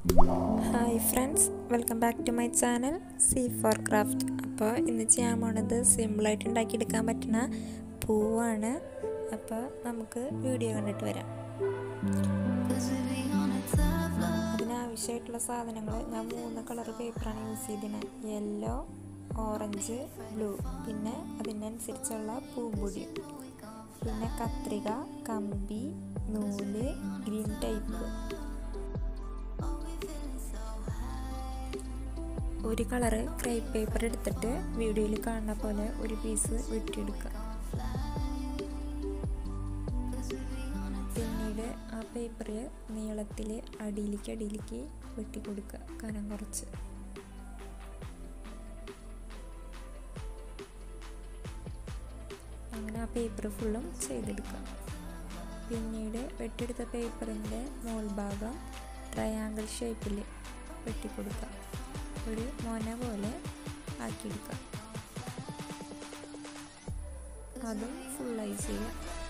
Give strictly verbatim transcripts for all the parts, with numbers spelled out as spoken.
Hi friends, welcome back to my channel C for craft. അപ്പോൾ ഇന്ന് ചെയ്യാൻ പോണത് സിമ്പിളായിട്ട് ഉണ്ടാക്കിയെടുക്കാൻ പറ്റുന്ന പൂവാണ്. അപ്പോൾ നമുക്ക് വീഡിയോ കണ്ടിട്ട് വരാം. അതിനാവശ്യമായിട്ടുള്ള സാധനങ്ങൾ ഞാൻ മൂന്ന് കളർ പേപ്പറാണ് യൂസ് ചെയ്തിരുന്നത്. യെല്ലോ, ഓറഞ്ച്, ബ്ലൂ, പിന്നെ അതിനനുസരിച്ചുള്ള പൂമ്പൊടി, പിന്നെ കത്രിക, കമ്പി, നൂല്, ഗ്രീൻ ടൈപ്പ്. ഒരു കളറ് ക്രേപ്പ് പേപ്പർ എടുത്തിട്ട് വീഡിയോയിൽ കാണുന്ന പോലെ ഒരു പീസ് വെട്ടിയെടുക്കുക. പിന്നീട് ആ പേപ്പർ നീളത്തിൽ അടിയിലേക്ക് അടിയിലേക്ക് വെട്ടിക്കൊടുക്കുക, കനം കുറച്ച്. അങ്ങനെ ആ പേപ്പർ ഫുള്ളും ചെയ്തെടുക്കുക. പിന്നീട് വെട്ടിയെടുത്ത പേപ്പറിൻ്റെ മോൾ ഭാഗം ട്രയാങ്കിൾ ഷേപ്പിൽ വെട്ടിക്കൊടുക്കുക, ഒരു മൊന പോലെ ആക്കിയെടുക്കുക. അതും ഫുള്ളായി ചെയ്യുക.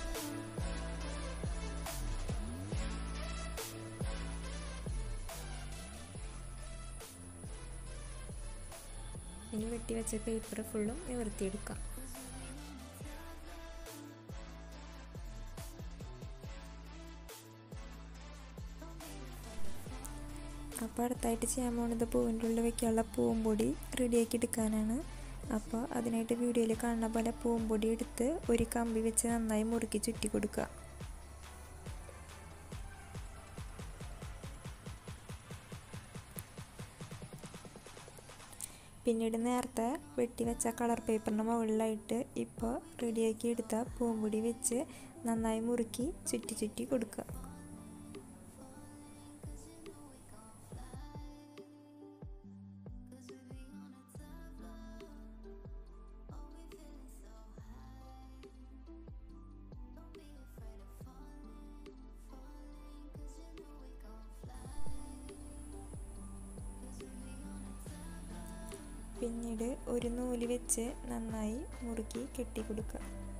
ഇനി വെട്ടിവെച്ച പേപ്പർ ഫുള്ളും നിവർത്തിയെടുക്കാം. അപ്പോൾ അടുത്തായിട്ട് ചെയ്യാൻ പോകുന്നത് പൂവിൻ്റെ ഉള്ളിൽ വയ്ക്കാനുള്ള പൂമ്പൊടി റെഡിയാക്കി എടുക്കാനാണ്. അപ്പോൾ അതിനായിട്ട് വീഡിയോയിൽ കാണുന്ന പോലെ പൂമ്പൊടി എടുത്ത് ഒരു കമ്പി വെച്ച് നന്നായി മുറുക്കി ചുറ്റി കൊടുക്കുക. പിന്നീട് നേരത്തെ വെട്ടിവെച്ച കളർ പേപ്പറിൻ്റെ മുകളിലായിട്ട് ഇപ്പോൾ റെഡിയാക്കി എടുത്ത പൂമ്പൊടി വെച്ച് നന്നായി മുറുക്കി ചുറ്റി ചുറ്റി കൊടുക്കുക. പിന്നീട് ഒരു നൂല് വെച്ച് നന്നായി മുറുക്കി കെട്ടിക്കൊടുക്കുക.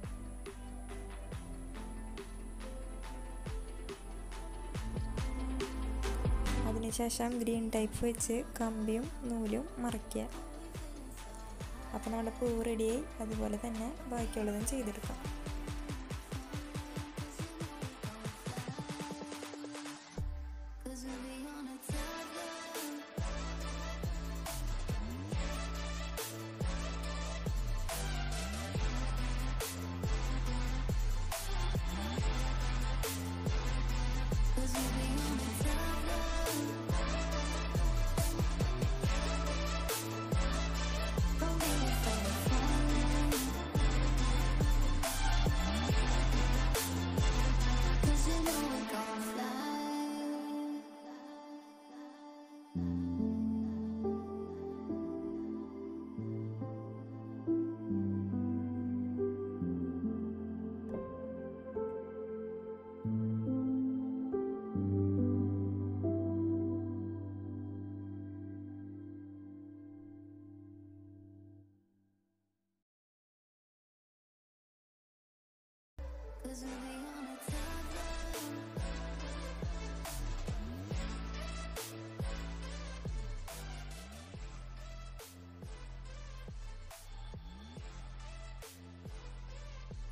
അതിനുശേഷം ഗ്രീൻ ടൈപ്പ് വെച്ച് കമ്പിയും നൂലും മറയ്ക്കുക. അപ്പോൾ നമ്മുടെ പൂ റെഡിയായി. അതുപോലെ തന്നെ ബാക്കിയുള്ളതും ചെയ്തെടുക്കാം.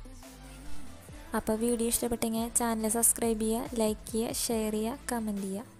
അപ്പോൾ വീഡിയോ ഇഷ്ടപ്പെട്ടെങ്കിൽ ചാനൽ സബ്സ്ക്രൈബ് ചെയ്യുക, ലൈക്ക് ചെയ്യുക, ഷെയർ ചെയ്യുക, കമൻറ്റ് ചെയ്യുക.